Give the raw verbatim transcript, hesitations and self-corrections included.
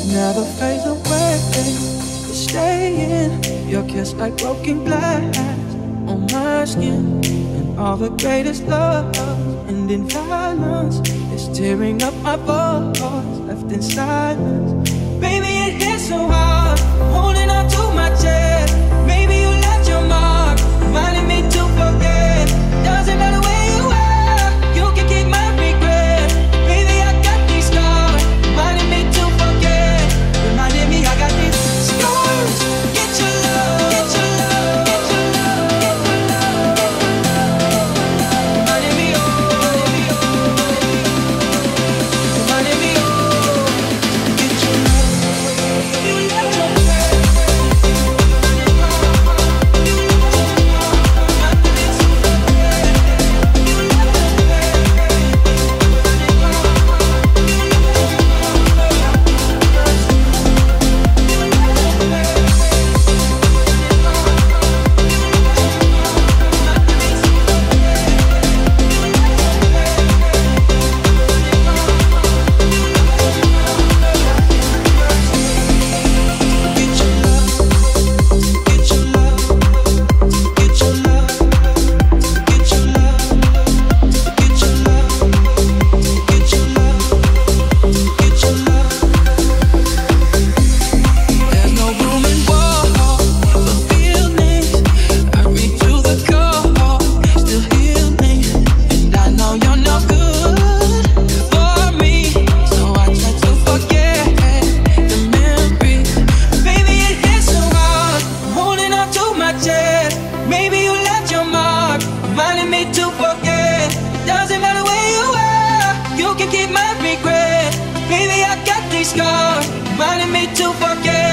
never fades away. It's staying, your kiss like broken glass on my skin. And all the greatest love and in violence is tearing up my voice, left in silence. Baby, it hits so hard, holding on to my chest. Maybe you left your mark, reminding me to forget. Doesn't matter where you are, you can keep my regret. Baby, I got these scars, reminding me to forget. Reminding me I got these scars. Get your love, get your love, get your love, get your love. Reminding me, oh, reminding me, oh, get your love. You left your scars, reminding me to forget.